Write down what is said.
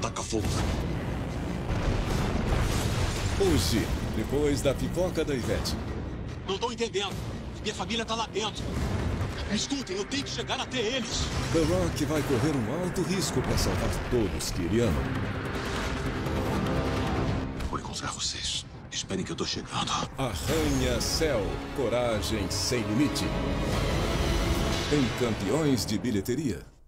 taca-fogo. Hoje, depois da pipoca da Ivete. Não tô entendendo. Minha família tá lá dentro. Escutem, eu tenho que chegar até eles. The Rock vai correr um alto risco para salvar todos que ele ama. Vou encontrar vocês. Esperem que eu tô chegando. Arranha-Céu, coragem sem limite. Em Campeões de Bilheteria.